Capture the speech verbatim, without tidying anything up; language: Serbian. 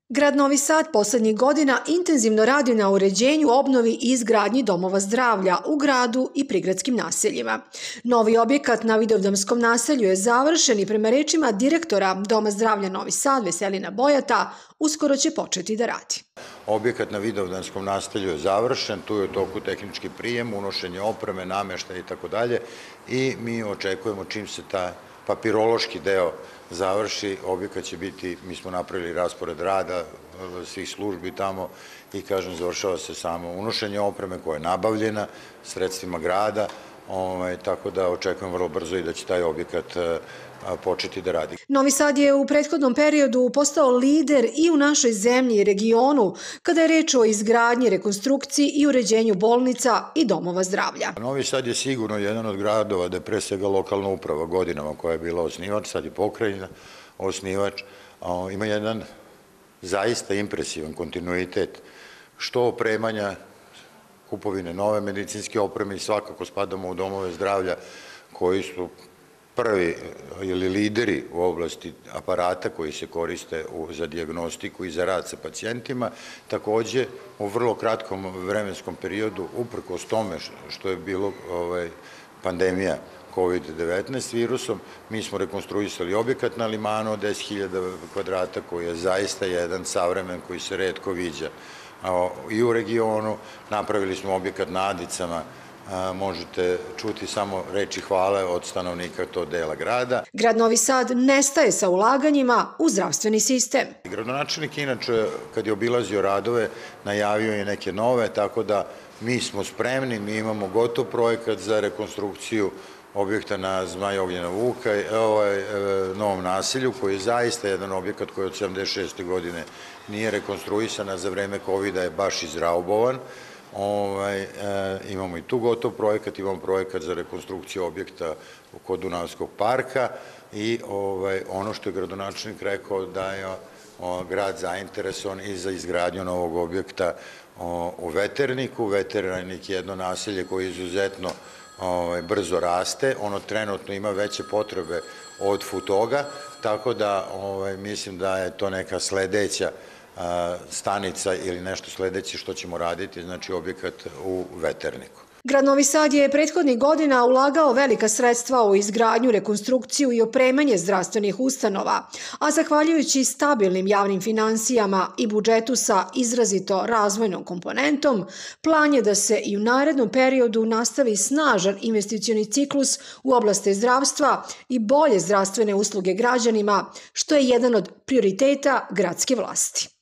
Grad Novi Sad poslednjih godina intenzivno radi na uređenju, obnovi i izgradnji domova zdravlja u gradu i prigradskim naseljima. Novi objekat na Vidovdanskom naselju je završen i prema rečima direktora Doma zdravlja Novi Sad, Veselina Bojata, uskoro će početi da radi. Objekat na Vidovdanskom naselju je završen, tu je u toku tehnički prijem, unošenje opreme, nameštaja i tako dalje i mi očekujemo čim se ta papirološki deo završi, objekat će biti, mi smo napravili raspored rada svih službi tamo i kažem, završava se samo unošenje opreme koja je nabavljena sredstvima grada, tako da očekujem vrlo brzo i da će taj objekat početi da radi. Novi Sad je u prethodnom periodu postao lider i u našoj zemlji i regionu kada je reč o izgradnji, rekonstrukciji i uređenju bolnica i domova zdravlja. Novi Sad je sigurno jedan od gradova da je pre svega lokalna uprava godinama koja je bila osnivač, sad je pokrajina osnivač, ima jedan zaista impresivan kontinuitet što opremanja, kupovine nove medicinske opreme i svakako spadamo u domove zdravlja koji su prvi ili lideri u oblasti aparata koji se koriste za dijagnostiku i za rad sa pacijentima. Takođe, u vrlo kratkom vremenskom periodu, uprkos tome što je bilo pandemija kovid devetnaest virusom, mi smo rekonstruisali objekat na Limanu od deset hiljada kvadrata koji je zaista jedan savremen koji se retko viđa i u regionu. Napravili smo objekat na Adicama, možete čuti samo reči hvale od stanovnika tog dela grada. Grad Novi Sad nestaje sa ulaganjima u zdravstveni sistem. Gradonačelnik inače, kad je obilazio radove, najavio je neke nove, tako da mi smo spremni, mi imamo gotov projekat za rekonstrukciju objekta na Zmaj Ognjena Vuka, Novom naselju, koji je zaista jedan objekat koji od sedamdeset šeste godine nije rekonstruisan, a za vreme kovida je baš izraubovan. Imamo i tu gotov projekat, imamo projekat za rekonstrukciju objekta kod Dunavskog parka i ono što je gradonačelnik rekao da je grad zainteresovan i za izgradnju novog objekta u Veterniku. Veternik je jedno naselje koje izuzetno brzo raste, ono trenutno ima veće potrebe od Futoga, tako da mislim da je to neka sledeća stanica ili nešto sledeće što ćemo raditi, znači objekat u Veterniku. Grad Novi Sad je prethodnih godina ulagao velika sredstva u izgradnju, rekonstrukciju i opremanje zdravstvenih ustanova, a zahvaljujući stabilnim javnim finansijama i budžetu sa izrazito razvojnom komponentom, plan je da se i u narednom periodu nastavi snažan investicioni ciklus u oblasti zdravstva i bolje zdravstvene usluge građanima, što je jedan od prioriteta gradske vlasti.